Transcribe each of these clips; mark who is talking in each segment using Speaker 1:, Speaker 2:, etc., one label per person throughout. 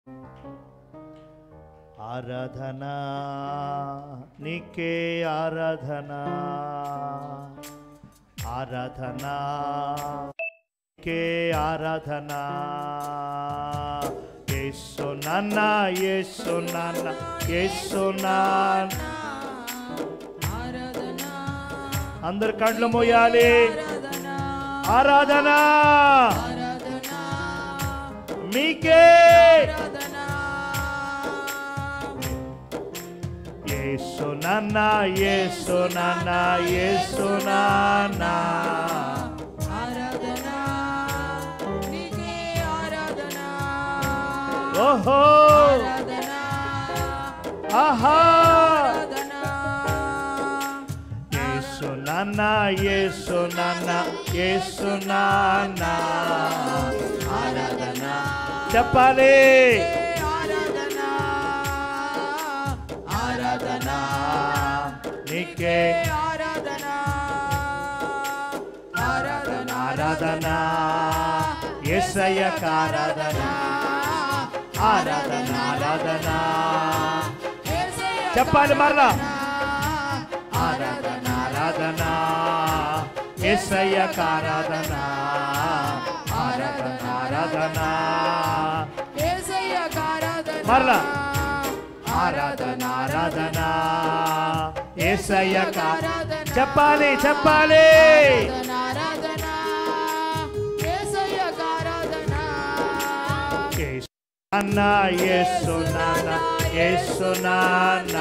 Speaker 1: ఆరాధనా నీకే ఆరాధనా, ఆరాధనా నీకే ఆరాధనా. యేసు నాన్న, యేసు నాన్న, యేసు నాన్న. అందరు కళ్ళు మూయాలి. ఆరాధనా మీకే. యేసు నాన్న, యేసు నాన్న, యేసు నాన్న. ఓహో ఆహా. యేసు నాన్న, యేసు నాన్న, యేసు నాన్న. ఆరాధన చెప్పాలి. ఆరాధన నీకే ఆరాధన, ఆరాధన ఆరాధన యేసయ్యకు ఆరాధన, ఆరాధన ఆరాధన. చెప్పాలి మరలా. ఆరాధన ఆరాధన యేసయ్యకు ఆరాధన, ఆరాధన ఆరాధన మరలా. ఆరాధన ఆరాధన యేసయ్యకు చెప్పాలి, చెప్పాలి. నాన్న యేసు నాన్న, యేసు నాన్న.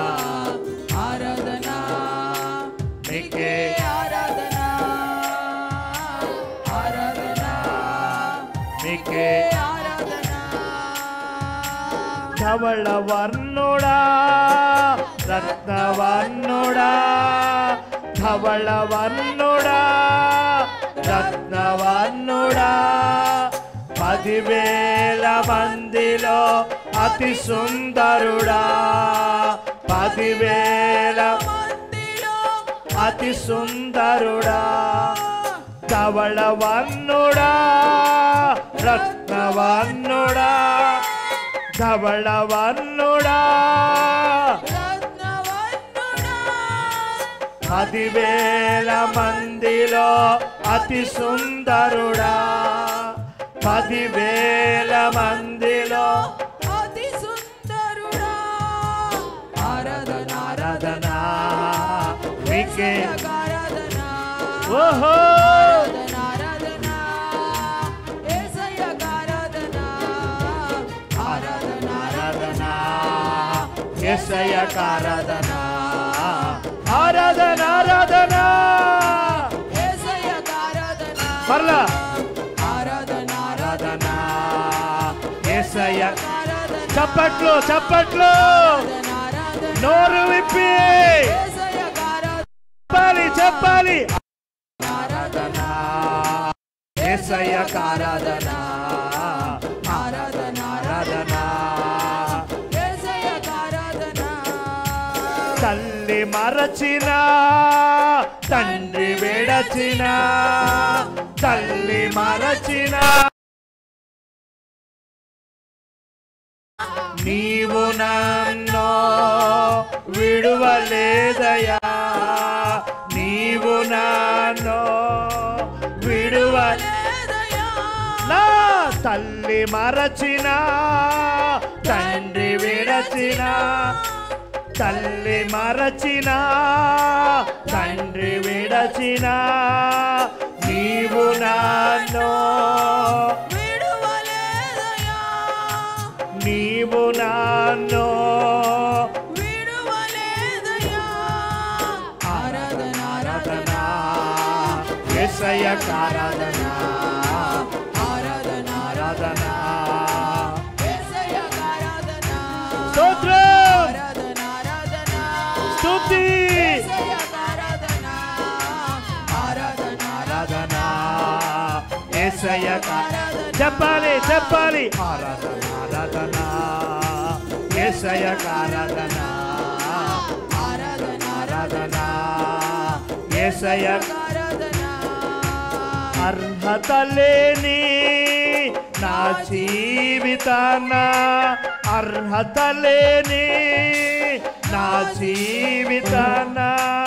Speaker 1: ఆరాధన నీకే ఆరాధన, ఆరాధన నీకే ఆరాధన. ధవళ వర్ణుడా, రత్నవర్ణుడా, ధవళ వర్ణుడా, రత్నవర్ణుడా. 10,000 మందిలో అతి సుందరుడా, 10,000 మందిలో అతి సుందరుడా. ధవళ వర్ణుడా, రత్నవర్ణుడా, ధవళ వర్ణుడా, 10,000 మందిలో అతి సుందరుడా, 10,000 మందిలో అతి సుందరుడా. ఆరాధన ఆరాధన నీకే ఆరాధన. ఓహో ఆరాధన యేసయ్యకు ఆరాధన, ఆరాధన ఆరాధన యేసయ్యకు ఆరాధన, ఆరాధన ఆరాధన యేసయ్యకు ఆరాధన. మరలా చప్పట్లు, చప్పట్లు నోరు విప్పి చెప్పాలి, చెప్పాలి. ఆరాధన యేసయ్యకు ఆరాధన, ఆరాధన ఆరాధన యేసయ్యకు ఆరాధన. తల్లి మరచిన, తండ్రి విడచిన, తల్లి మరచిన నీవు నన్ను విడువలేదయా, నీవు నన్ను విడువలేదయా. నా తల్లి మరచిన, తండ్రి విడచిన, తల్లి మరచిన, తండ్రి విడచిన, నీవు నన్ను నీవు నన్ను విడువలేదయా. ఆరాధన ఆరాధన యేసయ్యకు ఆరాధన, ఆరాధన ఆరాధన యేసయ్యకు ఆరాధన. స్తోత్రం, ఆరాధన ఆరాధన స్తుతి యేసయ్యకు ఆరాధన, ఆరాధన ఆరాధన యేసయ్యకు ఆరాధన. చెప్పాలి, చెప్పాలి. ఆరాధన ఆరాధన యేసయ్యకు ఆరాధన, ఆరాధన ఆరాధన యేసయ్యకు ఆరాధన. అర్హత లేని నా జీవితాన అర్హత లేని నా జీవితాన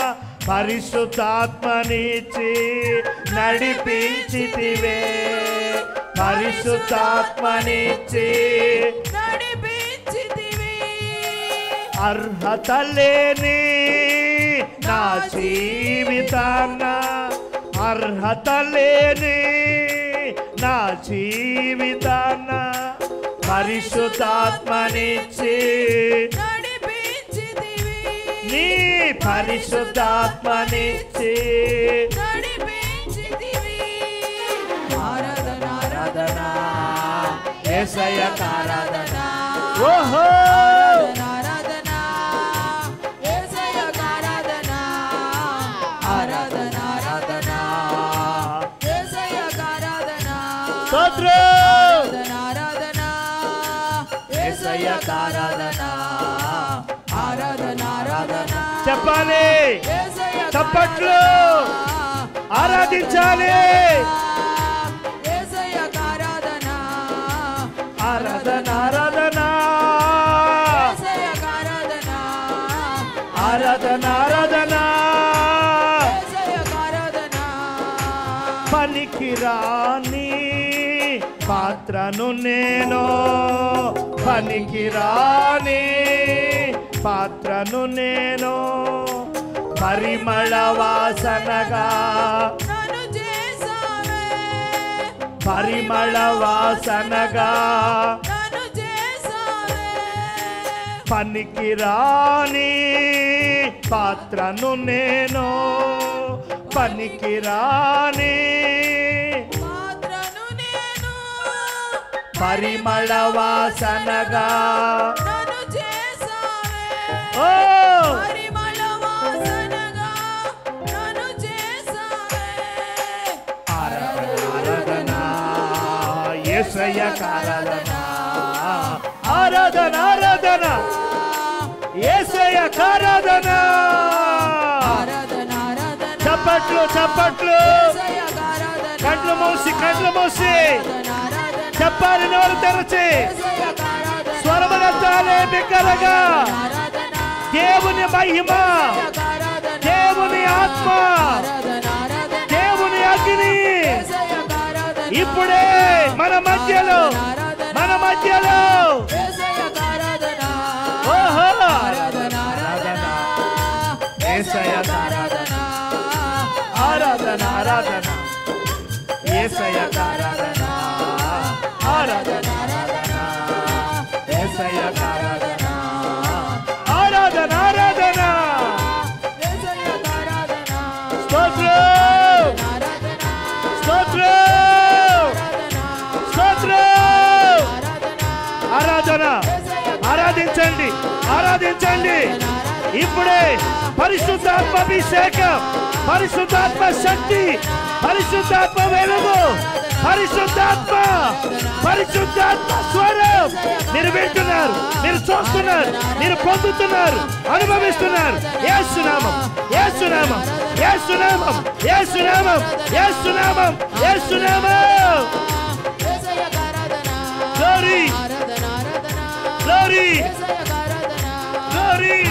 Speaker 1: పరిశుద్ధాత్మనిచ్చి నడిపించితివే పరిశుద్ధాత్మనిచ్చి
Speaker 2: నడిపించితివి
Speaker 1: అర్హత లేని నా జీవితాన అర్హత లేని నా జీవితాన పరిశుద్ధాత్మనిచ్చి
Speaker 2: నడిపించితివి
Speaker 1: నీ పరిశుద్ధాత్మనిచ్చి
Speaker 2: నడిపించితివి ఆరాధన
Speaker 1: ఆరాధన యేసయ్యకు ఆరాధన
Speaker 2: ఓహో
Speaker 1: చెప్పాలి చప్పట్లు ఆరాధించాలి ఆరాధన ఆరాధన ఆరాధన ఆరాధన పనికిరాని పాత్రను నేను పనికిరాని పాత్రను నేను పరిమళ వాసనగా పరిమళ వాసనగా పనికిరాని పాత్రను నేను పనికిరాని పరిమళ వాసనగా ఓ ఆరాధన యేసయ్యకు ఆరాధన ఆరాధన ఆరాధన యేసయ్యకు ఆరాధన చప్పట్లు చప్పట్లు కళ్ళు మూసి చెప్పాలి నోరు తెరచి స్వరములెత్తాలి బిగ్గరగా దేవుని మహిమ దేవుని ఆత్మ దేవుని అగ్ని ఇప్పుడే మన మధ్యలో ఓహో యేసయ్యకు ఆరాధన ఆరాధన ఆరాధన యేసయ్యకు ఆరాధన ఆరాధన ఆరాధన యేసయ్యకు ఆరాధన ఆరాధన ఆరాధన స్తోత్రం స్తోత్రం స్తోత్రం ఆరాధన ఆరాధించండి ఆరాధించండి ఇప్పుడే పరిశుద్ధాత్మ అభిషేకం పరిశుద్ధాత్మ శక్తి పరిశుద్ధాత్మ వెలుగు పరిశుద్ధాత్మ స్వరం మీరు వింటున్నారు మీరు చూస్తున్నారు మీరు పొందుతున్నారు అనుభవిస్తున్నారు యేసునామం యేసునామం యేసునామం యేసునామం యేసునామం యేసునామం గ్లోరీ గ్లోరీ గ్లోరీ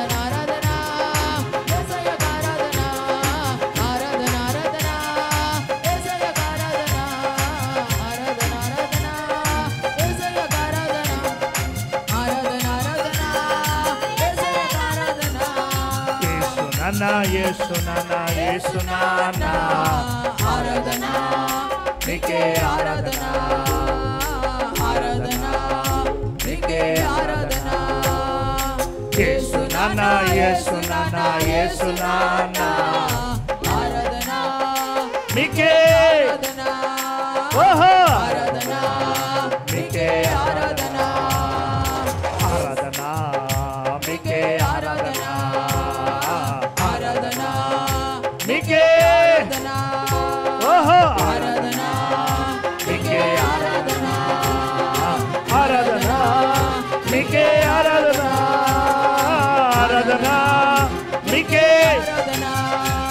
Speaker 1: యేసు నాన్న
Speaker 2: ఆరాధన నీకే ఆరాధన ఆరాధన నీకే ఆరాధన
Speaker 1: యేసు నాన్న
Speaker 2: ఆరాధన
Speaker 1: నీకే
Speaker 2: ఆరాధన
Speaker 1: ఓహో
Speaker 2: ఆరాధన నీకే ఆరాధన
Speaker 1: ఆరాధన నీకే ఆరాధన
Speaker 2: ఆరాధన
Speaker 1: నీకే
Speaker 2: ఆరాధన
Speaker 1: ఓహో
Speaker 2: ఆరాధన నీకే ఆరాధన
Speaker 1: ఆరాధన నీకే ఆరాధన ఆరాధన నీకే
Speaker 2: ఆరాధన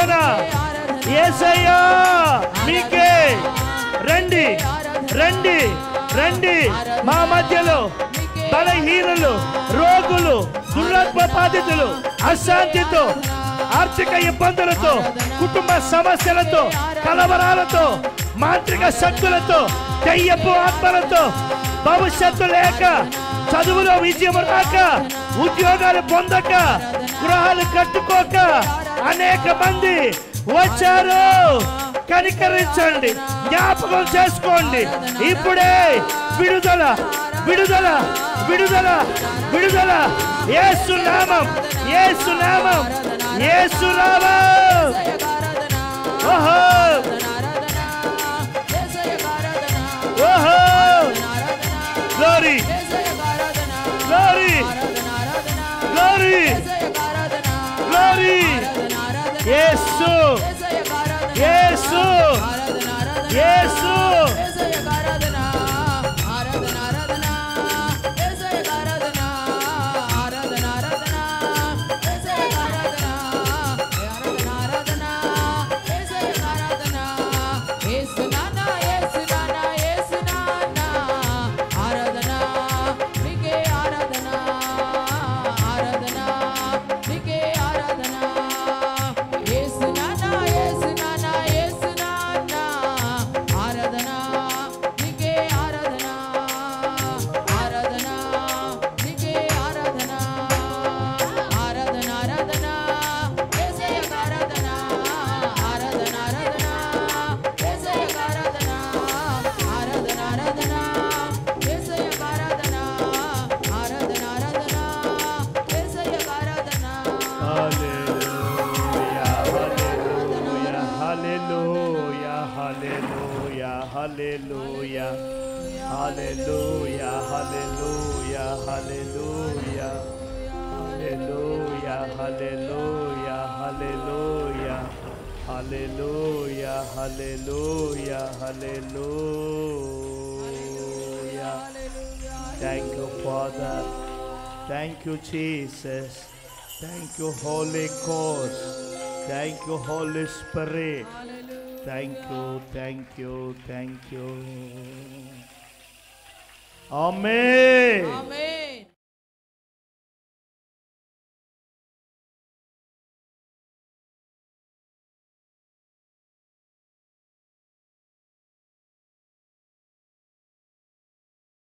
Speaker 1: ఆరాధన యేసయ్యా మీకే రండి రండి రండి మా మధ్యలో బలహీనులు రోగులు దురాత్మ బాధితులు అశాంతితో ఆర్థిక ఇబ్బందులతో కుటుంబ సమస్యలతో కలవరాలతో మాంత్రిక శక్తులతో దయ్యపు ఆత్మలతో భవిష్యత్తు లేక చదువులో విజయం రాక ఉద్యోగాలు పొందక గృహాలు కట్టుకోక అనేక మంది వచ్చారు. కనికరించండి, జ్ఞాపకం చేసుకోండి. ఇప్పుడే విడుదల విడుదల విడుదల విడుదల యేసు నామం యేసు నామం యేసు నామం. ఓహో ఓహో glory glory glory glory Yesu Yesu Yesu Hallelujah, hallelujah, hallelujah, hallelujah, hallelujah, hallelujah, hallelujah, hallelujah, hallelujah, hallelujah. Thank you, Father. Thank you, Jesus. Thank you, Holy Ghost. Thank you, Holy Spirit. Thank you, thank you, thank you. Amen.
Speaker 2: Amen.